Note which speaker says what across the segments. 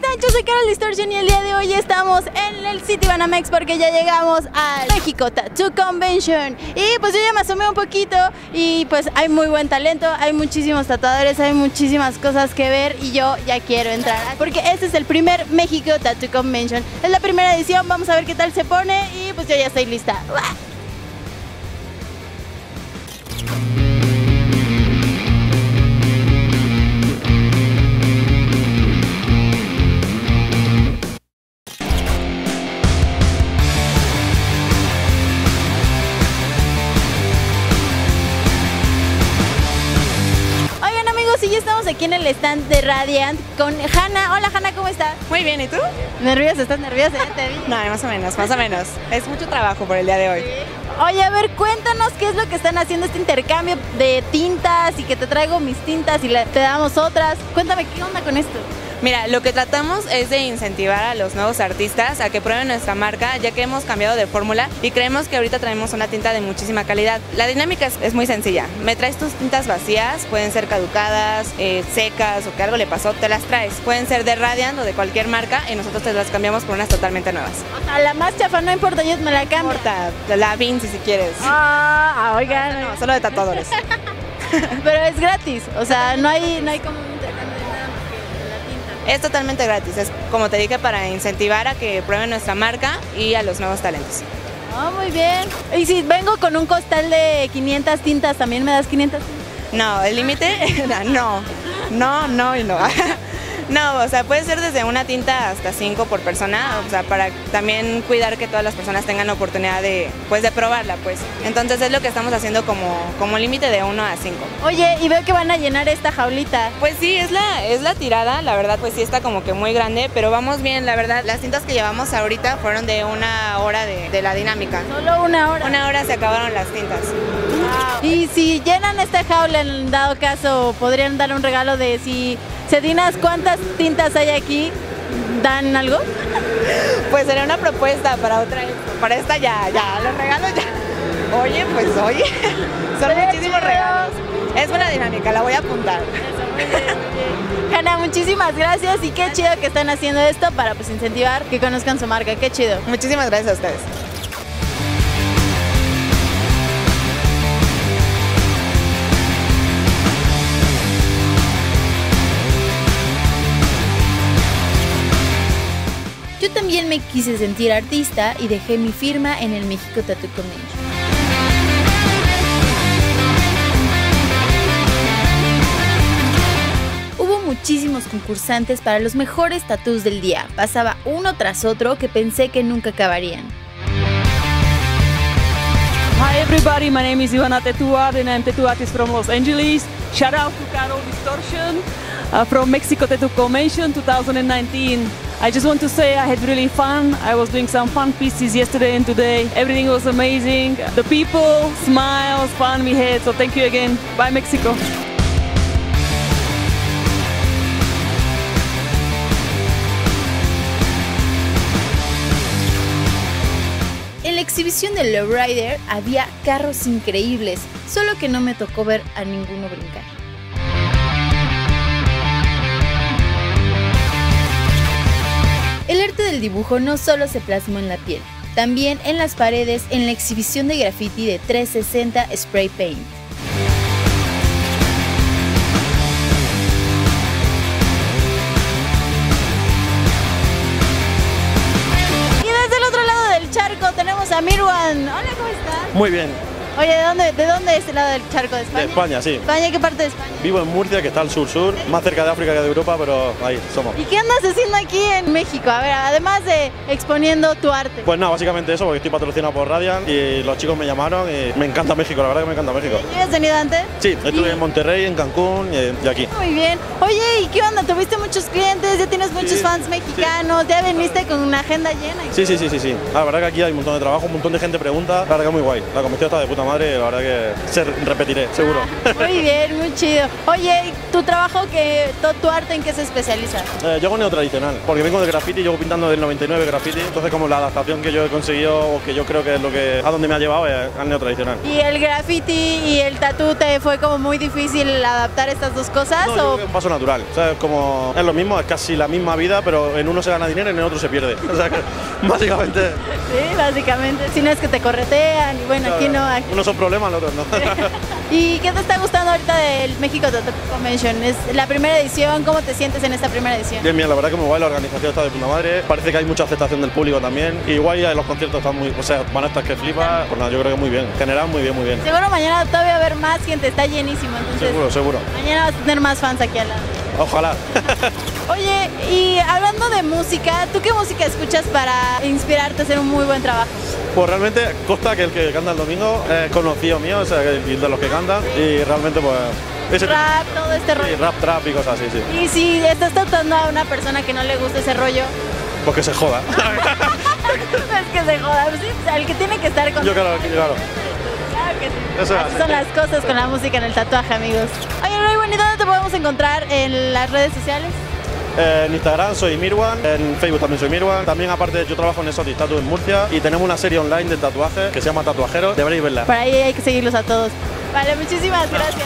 Speaker 1: están? Yo soy Carol Distortion y el día de hoy estamos en el City Banamex porque ya llegamos al México Tattoo Convention. Y pues yo ya me asomé un poquito y pues hay muy buen talento, hay muchísimos tatuadores, hay muchísimas cosas que ver y yo ya quiero entrar. Porque este es el primer México Tattoo Convention. Es la primera edición, vamos a ver qué tal se pone y pues yo ya estoy lista. ¡Uah! Y ya estamos aquí en el stand de Radiant con Hanna. Hola Hanna, ¿cómo estás?
Speaker 2: Muy bien, ¿y tú?
Speaker 1: ¿Nerviosa? ¿Estás nerviosa? Ya te vi.
Speaker 2: No, más o menos, más o menos. Es mucho trabajo por el día de hoy.
Speaker 1: ¿Sí? Oye, a ver, cuéntanos qué es lo que están haciendo este intercambio de tintas y que te traigo mis tintas y te damos otras. Cuéntame, ¿qué onda con esto?
Speaker 2: Mira, lo que tratamos es de incentivar a los nuevos artistas a que prueben nuestra marca, ya que hemos cambiado de fórmula y creemos que ahorita traemos una tinta de muchísima calidad. La dinámica es muy sencilla. Me traes tus tintas vacías, pueden ser caducadas, secas o que algo le pasó, te las traes. Pueden ser de Radiant o de cualquier marca y nosotros te las cambiamos por unas totalmente nuevas.
Speaker 1: O sea, la más chafa no importa, yo me la cambio.
Speaker 2: No importa, la Vinci si quieres.
Speaker 1: Oigan.
Speaker 2: No, solo de tatuadores.
Speaker 1: Pero es gratis, o sea, no hay como un intercambio de nada.
Speaker 2: Es totalmente gratis, es como te dije para incentivar a que prueben nuestra marca y a los nuevos talentos.
Speaker 1: Oh, muy bien. Y si vengo con un costal de 500 tintas, ¿también me das 500 tintas?
Speaker 2: No, el límite, no y no. No, o sea, puede ser desde una tinta hasta 5 por persona, o sea, para también cuidar que todas las personas tengan la oportunidad de probarla, pues. Entonces es lo que estamos haciendo como límite de 1 a 5.
Speaker 1: Oye, y veo que van a llenar esta jaulita.
Speaker 2: Pues sí, es la tirada, la verdad, pues sí está como que muy grande, pero vamos bien, la verdad. Las tintas que llevamos ahorita fueron de 1 hora de la dinámica.
Speaker 1: ¿Solo 1 hora?
Speaker 2: 1 hora se acabaron las tintas.
Speaker 1: Wow. Y si llenan esta jaula, en dado caso, podrían dar un regalo de si Cedinas, ¿cuántas tintas hay aquí? ¿Dan algo?
Speaker 2: Pues sería una propuesta para otra, para esta ya, los regalos ya. Oye, son muchísimos regalos. Es buena dinámica, la voy a apuntar.
Speaker 1: Eso, muy bien. Hanna, muchísimas gracias y qué chido que están haciendo esto para pues incentivar que conozcan su marca, qué chido.
Speaker 2: Muchísimas gracias a ustedes.
Speaker 1: Yo también me quise sentir artista y dejé mi firma en el México Tattoo Convention. Hubo muchísimos concursantes para los mejores tattoos del día. Pasaba uno tras otro que pensé que nunca acabarían.
Speaker 3: Hi everybody, my name is Ivana Tattoo Art and I'm tattoo artist from Los Angeles. Shout out to Carol Distortion from Mexico Tattoo Convention 2019. I just want to say I had really fun. I was doing some fun pieces yesterday and today. Everything was amazing. The people, smiles, fun we had. So thank you again. Bye Mexico.
Speaker 1: En la exhibición de Lowrider había carros increíbles, solo que no me tocó ver a ninguno brincar. El arte del dibujo no solo se plasmó en la piel, también en las paredes en la exhibición de graffiti de 360 Spray Paint. Y desde el otro lado del charco tenemos a Mirwan. Hola, ¿cómo estás?
Speaker 4: Muy bien.
Speaker 1: Oye, ¿de dónde es el lado del charco? ¿De España?
Speaker 4: De España, sí.
Speaker 1: ¿España? ¿Qué parte de España?
Speaker 4: Vivo en Murcia, que está al sur-sur, más cerca de África que de Europa, pero ahí somos.
Speaker 1: ¿Y qué andas haciendo aquí en México? A ver, además de exponiendo tu arte.
Speaker 4: Pues nada, básicamente eso, porque estoy patrocinado por Radiant y los chicos me llamaron y me encanta México, la verdad que me encanta México.
Speaker 1: ¿Ya has venido antes?
Speaker 4: Sí, estuve en Monterrey, en Cancún y aquí.
Speaker 1: Muy bien. Oye, ¿y qué onda? ¿Tuviste muchos clientes? ¿Ya tienes muchos fans mexicanos? ¿Ya viniste con una agenda llena?
Speaker 4: Sí. La verdad que aquí hay un montón de trabajo, un montón de gente pregunta, la verdad que es muy guay. La convención está de puta madre, la verdad que repetiré, seguro.
Speaker 1: Muy bien, muy chido. Oye, ¿tu trabajo, tu arte en qué se especializa?
Speaker 4: Yo hago neotradicional, porque vengo de graffiti, llevo pintando del 99 graffiti, entonces como la adaptación que yo he conseguido o que yo creo que es lo que a donde me ha llevado es al neotradicional.
Speaker 1: ¿Y el graffiti y el tatú te fue como muy difícil adaptar estas dos cosas?
Speaker 4: No, yo creo que es un paso natural, o sea, es lo mismo, es casi la misma vida, pero en uno se gana dinero y en el otro se pierde. O sea que básicamente...
Speaker 1: Sí, básicamente. Si no es que te corretean y bueno, aquí no. Aquí.
Speaker 4: Unos son problemas, los otros no.
Speaker 1: ¿Y qué te está gustando ahorita del México Tattoo Convention? ¿Es la primera edición? ¿Cómo te sientes en esta primera edición?
Speaker 4: Bien, la verdad que muy guay, la organización está de puta madre. Parece que hay mucha aceptación del público también. Y guay, los conciertos están muy... O sea, van a estar que flipa. Pues nada, yo creo que muy bien. En general, muy bien, muy bien.
Speaker 1: Seguro mañana todavía va a haber más gente, está llenísimo. Entonces,
Speaker 4: seguro.
Speaker 1: Mañana vas a tener más fans aquí al lado.
Speaker 4: Ojalá.
Speaker 1: Oye, y hablando de música, ¿tú qué música escuchas para inspirarte a hacer un muy buen trabajo?
Speaker 4: Pues realmente Costa, que el que canta el domingo, es conocido mío, o sea, de los que cantan, y realmente pues...
Speaker 1: Rap, todo este rollo.
Speaker 4: Sí, rap, trap y cosas así, sí.
Speaker 1: Y si estás tratando a una persona que no le gusta ese rollo...
Speaker 4: Pues que se joda.
Speaker 1: Es que se joda, sí, o sea, el que tiene que estar con...
Speaker 4: Yo claro.
Speaker 1: Claro que sí.
Speaker 4: Eso es
Speaker 1: Así
Speaker 4: así.
Speaker 1: son las cosas con la música en el tatuaje, amigos. Oye, Roy, ¿y dónde te podemos encontrar en las redes sociales?
Speaker 4: En Instagram soy Mirwan, en Facebook también soy Mirwan. También aparte yo trabajo en Exotic Tattoo en Murcia y tenemos una serie online de tatuajes que se llama Tatuajeros, deberéis verla.
Speaker 1: Por ahí hay que seguirlos a todos. Vale, muchísimas gracias.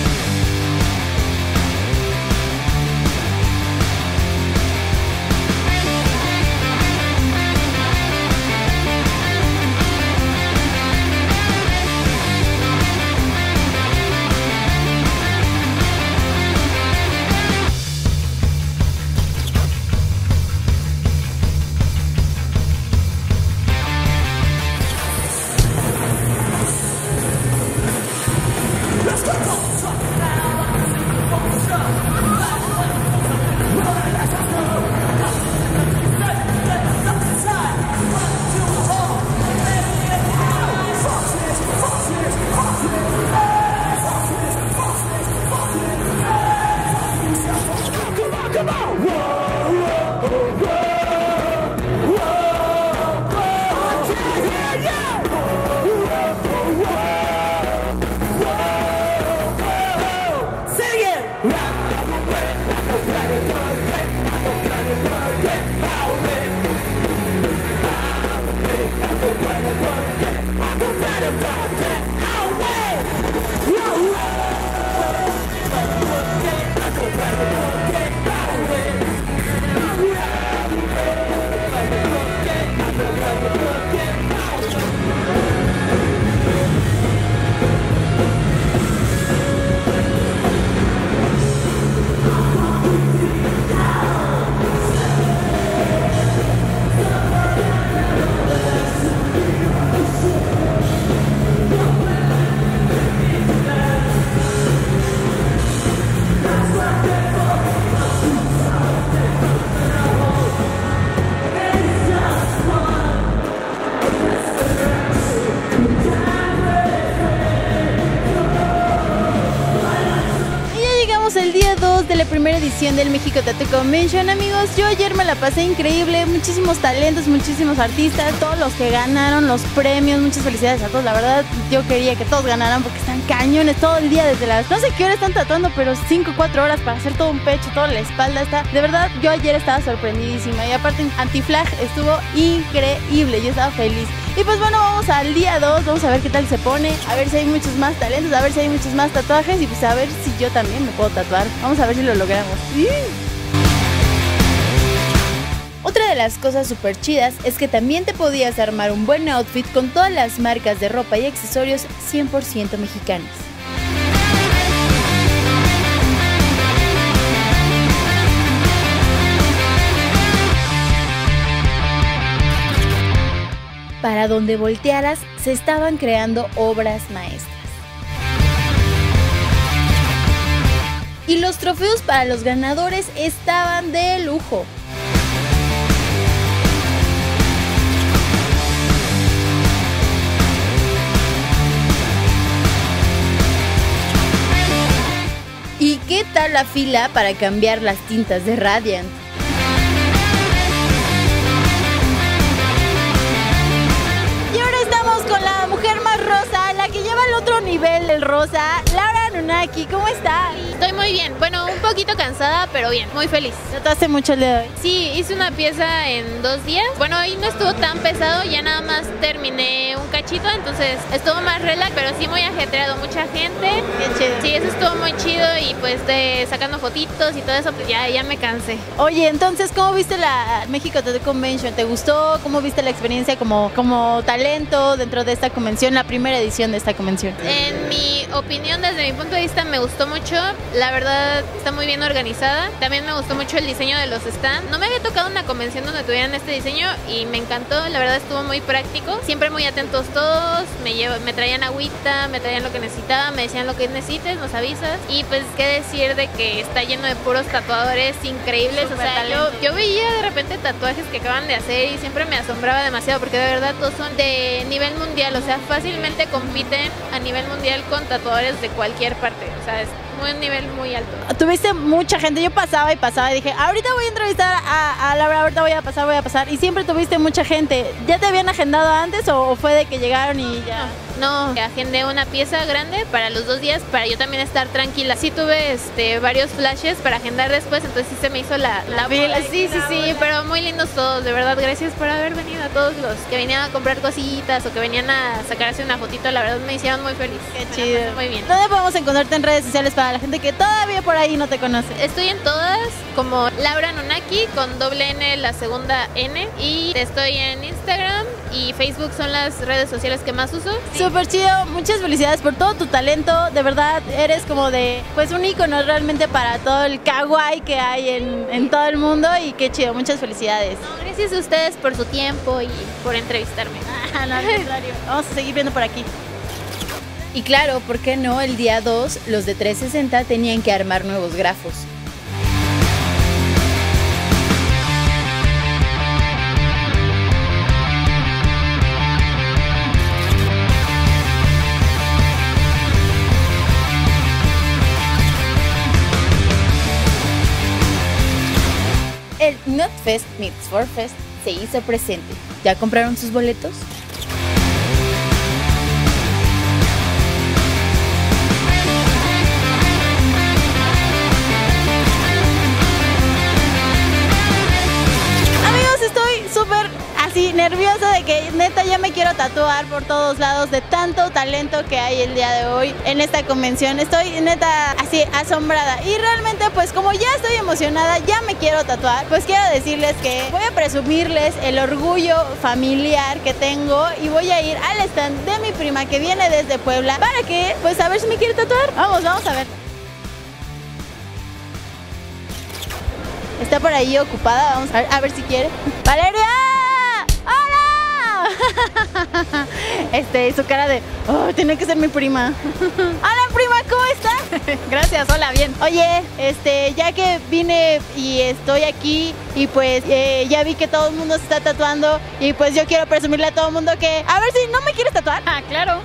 Speaker 1: El día 2 de la primera edición del México Tattoo Convention, amigos. Yo ayer me la pasé increíble, muchísimos talentos, muchísimos artistas, todos los que ganaron los premios, muchas felicidades a todos. La verdad, yo quería que todos ganaran porque están cañones todo el día desde las... No sé qué hora están tatuando, pero 5 o 4 horas para hacer todo un pecho, toda la espalda. Está... De verdad, yo ayer estaba sorprendidísima y aparte Anti-Flag estuvo increíble, yo estaba feliz. Y pues bueno, vamos al día 2, vamos a ver qué tal se pone, a ver si hay muchos más talentos, a ver si hay muchos más tatuajes y pues a ver si yo también me puedo tatuar. Vamos a ver si lo logramos. ¡Sí! Otra de las cosas súper chidas es que también te podías armar un buen outfit con todas las marcas de ropa y accesorios 100% mexicanas. Para donde voltearas, se estaban creando obras maestras. Y los trofeos para los ganadores estaban de lujo. ¿Y qué tal la fila para cambiar las tintas de Radiant? Y ahora estamos con la mujer más rosa, la que lleva al otro nivel el rosa, Laura Anunnaki, ¿cómo estás?
Speaker 5: Estoy muy bien, bueno, un poquito cansada, pero bien, muy feliz.
Speaker 1: ¿Tatuaste mucho el día de hoy?
Speaker 5: Sí, hice una pieza en 2 días. Bueno, hoy no estuvo tan pesado, ya nada más terminé un cachito, entonces estuvo más relax, pero sí muy ajetreado, mucha gente.
Speaker 1: Qué chido.
Speaker 5: Sí, eso estuvo muy chido y pues sacando fotitos y todo eso, pues ya me cansé.
Speaker 1: Oye, entonces, ¿cómo viste la México Tattoo Convention? ¿Te gustó? ¿Cómo viste la experiencia como talento dentro de esta convención, la primera edición de esta convención?
Speaker 5: En mi opinión, desde mi punto de vista, me gustó mucho. La verdad, está muy bien organizada. También me gustó mucho el diseño de los stands. No me había tocado una convención donde tuvieran este diseño y me encantó. La verdad, estuvo muy práctico. Siempre muy atentos todos. Me traían agüita, me traían lo que necesitaba, me decían lo que necesites, nos avisas. Y pues, qué decir de que está lleno de puros tatuadores increíbles.
Speaker 1: Súper
Speaker 5: o sea, yo veía de repente tatuajes que acaban de hacer y siempre me asombraba demasiado porque de verdad todos son de nivel mundial. O sea, fácilmente compiten a nivel mundial con tatuadores de cualquier parte. O sea, es un nivel muy alto.
Speaker 1: Tuviste mucha gente, yo pasaba y dije, ahorita voy a entrevistar a Laura, ahorita voy a pasar, y siempre tuviste mucha gente. ¿Ya te habían agendado antes o fue de que llegaron y ya?
Speaker 5: No, agendé una pieza grande para los 2 días para yo también estar tranquila. Sí tuve varios flashes para agendar después, entonces sí se me hizo la
Speaker 1: fila.
Speaker 5: Sí, pero muy lindos todos, de verdad, gracias por haber venido a todos los que venían a comprar cositas o que venían a sacarse una fotito, la verdad me hicieron muy feliz.
Speaker 1: Qué
Speaker 5: Me
Speaker 1: chido.
Speaker 5: la pasé muy bien.
Speaker 1: ¿Dónde podemos encontrarte en redes sociales para la gente que todavía por ahí no te conoce?
Speaker 5: Estoy en todas como Laura Anunnaki con doble N, la segunda N, y estoy en Instagram y Facebook, son las redes sociales que más uso. Sí.
Speaker 1: Súper chido, muchas felicidades por todo tu talento, de verdad eres como de, pues un ícono realmente para todo el kawaii que hay en todo el mundo y qué chido, muchas felicidades.
Speaker 5: No, gracias a ustedes por su tiempo y por entrevistarme.
Speaker 1: No, al contrario. Vamos a seguir viendo por aquí.
Speaker 6: Y claro, ¿por qué no? El día 2, los de 360 tenían que armar nuevos grafos. El Notfest Meets Forfest se hizo presente. ¿Ya compraron sus boletos?
Speaker 1: Así nerviosa de que neta ya me quiero tatuar por todos lados de tanto talento que hay el día de hoy en esta convención. Estoy neta así asombrada y realmente pues como ya estoy emocionada, ya me quiero tatuar, pues quiero decirles que voy a presumirles el orgullo familiar que tengo y voy a ir al stand de mi prima que viene desde Puebla para que pues a ver si me quiere tatuar. Vamos a ver. Está por ahí ocupada, vamos a ver si quiere. ¡Valeria! ¡Hola! Su cara de, oh, tiene que ser mi prima. Hola, prima, ¿cómo estás?
Speaker 7: Gracias, hola, bien.
Speaker 1: Oye, ya que vine y estoy aquí y pues ya vi que todo el mundo se está tatuando y pues yo quiero presumirle a todo el mundo que, a ver si no me quieres tatuar.
Speaker 7: Ah, claro.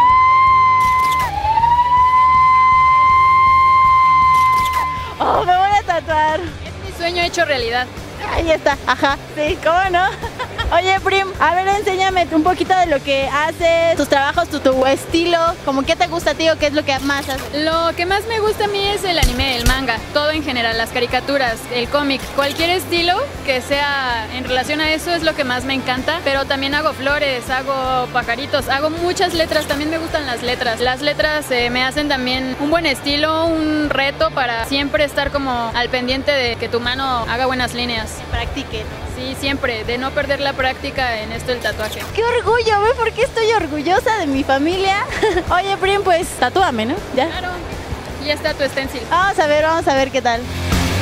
Speaker 1: Oh, me voy a tatuar.
Speaker 7: Es mi sueño hecho realidad.
Speaker 1: Ahí está, ajá, sí, ¿cómo no? Oye, Prim, a ver, enséñame un poquito de lo que haces, tus trabajos, tu estilo, como qué te gusta a ti o qué es lo que más haces.
Speaker 7: Lo que más me gusta a mí es el anime, el manga, todo en general, las caricaturas, el cómic, cualquier estilo que sea en relación a eso es lo que más me encanta, pero también hago flores, hago pajaritos, hago muchas letras, también me gustan las letras. Las letras me hacen también un buen estilo, un reto para siempre estar como al pendiente de que tu mano haga buenas líneas.
Speaker 1: Practique.
Speaker 7: Sí, siempre, de no perder la práctica en esto del tatuaje.
Speaker 1: ¡Qué orgullo! ¿Ve por qué estoy orgullosa de mi familia? Oye, Prim, pues tatúame, ¿no? ¿Ya?
Speaker 7: Claro, ya está tu stencil.
Speaker 1: Vamos a ver qué tal.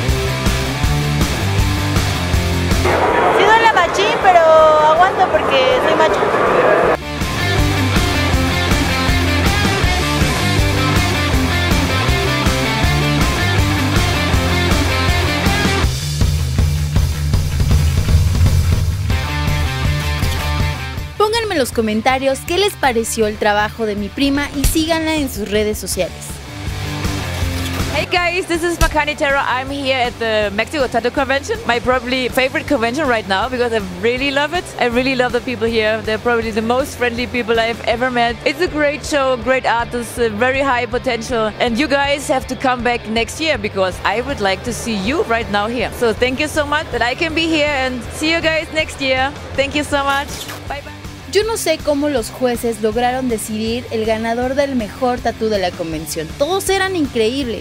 Speaker 1: Sí duele machín, pero aguanto porque soy macho.
Speaker 6: Pónganme en los comentarios qué les pareció el trabajo de mi prima y síganla en sus redes sociales.
Speaker 8: Hey guys, this is Makani Terra. I'm here at the Mexico Tattoo Convention, my probably favorite convention right now because I really love it. I really love the people here. They're probably the most friendly people I've ever met. It's a great show, great artists, very high potential. And you guys have to come back next year because I would like to see you right now here. So thank you so much that I can be here and see you guys next year. Thank you so much. Bye bye.
Speaker 6: Yo no sé cómo los jueces lograron decidir el ganador del mejor tatú de la convención. Todos eran increíbles.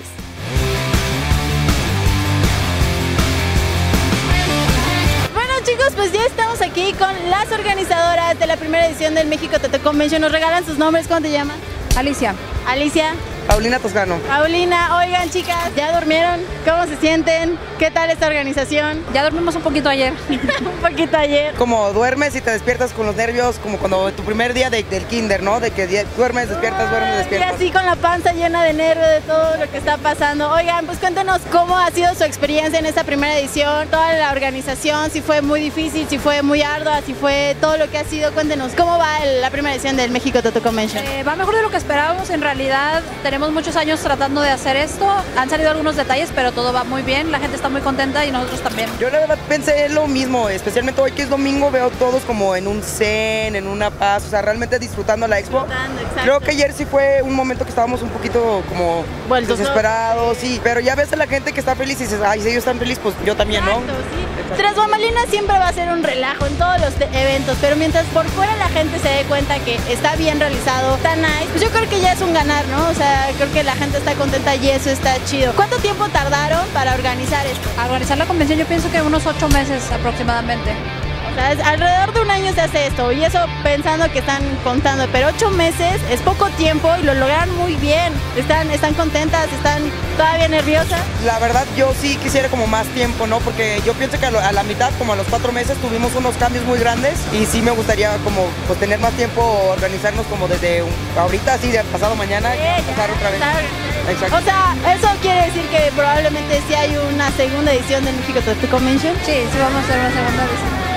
Speaker 1: Chicos, pues ya estamos aquí con las organizadoras de la primera edición del México Tattoo Convention. Nos regalan sus nombres. ¿Cómo te llamas?
Speaker 9: Alicia.
Speaker 1: Alicia.
Speaker 10: Paulina Toscano.
Speaker 1: Paulina, oigan chicas, ¿ya durmieron? ¿Cómo se sienten? ¿Qué tal esta organización?
Speaker 9: Ya dormimos un poquito ayer.
Speaker 1: Un poquito ayer.
Speaker 10: Como duermes y te despiertas con los nervios, como cuando tu primer día del kinder, ¿no? De que duermes, despiertas, duermes, despiertas.
Speaker 1: Y así con la panza llena de nervios de todo lo que está pasando. Oigan, pues cuéntanos cómo ha sido su experiencia en esta primera edición, toda la organización, si fue muy difícil, si fue muy ardua, si fue todo lo que ha sido. Cuéntenos, ¿cómo va la primera edición del México Tattoo Convention?
Speaker 9: Va mejor de lo que esperábamos, en realidad tenemos muchos años tratando de hacer esto, han salido algunos detalles, pero todo va muy bien, la gente está muy contenta y nosotros también.
Speaker 10: Yo la verdad pensé lo mismo, especialmente hoy que es domingo, veo todos como en un zen, en una paz, o sea, realmente disfrutando la expo. Creo que ayer sí fue un momento que estábamos un poquito como desesperados, sí, pero ya ves a la gente que está feliz y dices, ay, si ellos están felices, pues yo también, ¿no?
Speaker 1: Sí. Tras bambalinas siempre va a ser un relajo en todos los eventos, pero mientras por fuera la gente se dé cuenta que está bien realizado, está nice, pues yo creo que ya es un ganar, ¿no? O sea, creo que la gente está contenta y eso está chido. ¿Cuánto tiempo tardaron para organizar esto?
Speaker 9: A organizar la convención yo pienso que unos 8 meses aproximadamente.
Speaker 1: O sea, alrededor de un año se hace esto, y eso pensando que están contando, pero 8 meses es poco tiempo y lo lograron muy bien. Están contentas, están todavía nerviosas.
Speaker 10: La verdad yo sí quisiera como más tiempo, ¿no? Porque yo pienso que a la mitad, como a los 4 meses, tuvimos unos cambios muy grandes y sí me gustaría como pues tener más tiempo, organizarnos como desde ahorita, así de pasado mañana y empezar otra vez. Exacto.
Speaker 1: O sea, eso quiere decir que probablemente sí hay una segunda edición del México Tattoo Convention.
Speaker 9: Sí, sí vamos a hacer una segunda edición.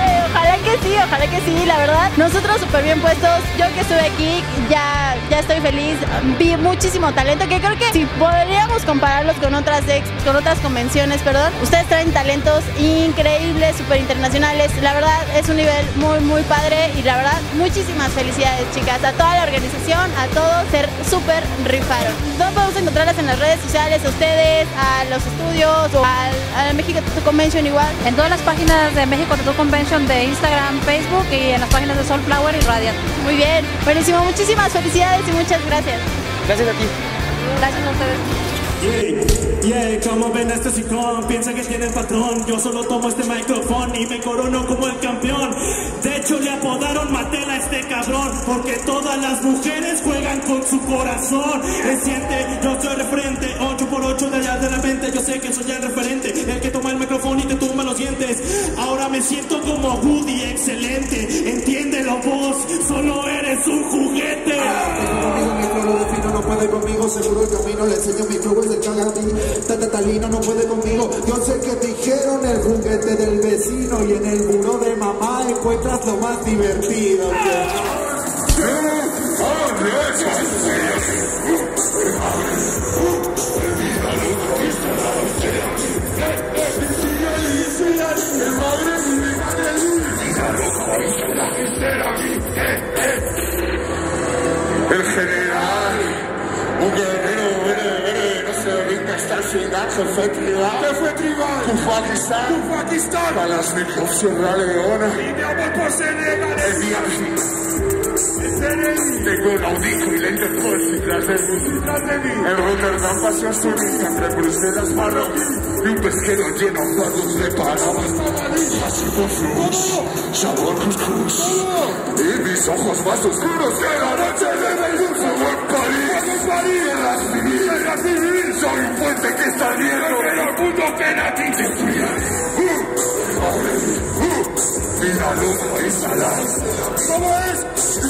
Speaker 1: Ojalá que sí, la verdad. Nosotros súper bien puestos. Yo que estuve aquí ya estoy feliz. Vi muchísimo talento que creo que si podríamos compararlos con otras convenciones, ustedes traen talentos increíbles, súper internacionales. La verdad es un nivel muy, muy padre y la verdad muchísimas felicidades, chicas. A toda la organización, a todos, ser súper rifaron. ¿Dónde podemos encontrarlas en las redes sociales? A ustedes, a los estudios o al México Tattoo Convention igual.
Speaker 9: En todas las páginas de México Tattoo Convention de Instagram, Facebook y en las páginas de Soulflower y Radiant.
Speaker 1: Muy bien, buenísimo, muchísimas felicidades y muchas gracias.
Speaker 10: Gracias a ti.
Speaker 9: Gracias a ustedes.
Speaker 11: Yeah, como ven este sicón, piensa que tiene el patrón. Yo solo tomo este micrófono y me corono como el campeón. De hecho le apodaron Mattel a este cabrón, porque todas las mujeres juegan con su corazón. Reciente, yo soy referente, 8x8 de allá de la mente. Yo sé que soy el referente, el que toma el micrófono y te tumba los dientes. Ahora me siento como Woody, excelente. Entiéndelo vos, solo eres un juguete.
Speaker 12: No puede conmigo, seguro el camino le enseño mi flow es el cagadín. Talino no puede conmigo. Yo sé que dijeron el juguete del vecino y en el buró de mamá encuentras lo más divertido.
Speaker 13: El general, un guerrero, no se rinda hasta el final, jefe tribal. ¿Qué fue tribal? Pakistán. Kalashnikov, Sierra Leona. Y mi amor por Senegal. El día tengo un audífono y lentes detrás de mí. En Rotterdam pasó a Zurich, entre Bruselas, Marroquín. Y un pesquero lleno de dados de Panamá. Así por flux, sabor couscous. Y mis ojos más oscuros que la noche de Beirut. Sabor París, en la civil. Soy un puente que está abierto. Pero el mundo que nací te mira lujo y salada. ¿Cómo es?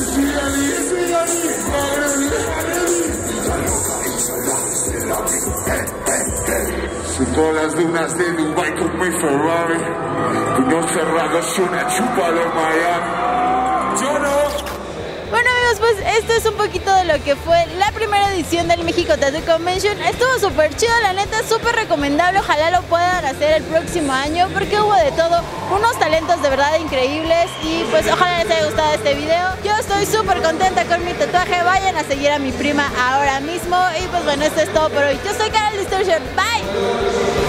Speaker 13: Subo las dunas de Dubai con mi Ferrari. Unos cerrados y una chupa de Miami. Yo no.
Speaker 1: Bueno amigos, pues esto es un poquito de lo que fue la primera edición del México Tattoo Convention. Estuvo súper chido, la neta, súper recomendable. Ojalá lo puedan hacer el próximo año porque hubo de todo, unos talentos de verdad increíbles y pues ojalá les haya gustado este video. Yo estoy súper contenta con mi tatuaje, vayan a seguir a mi prima ahora mismo y pues bueno, esto es todo por hoy. Yo soy Carol Distortion, bye.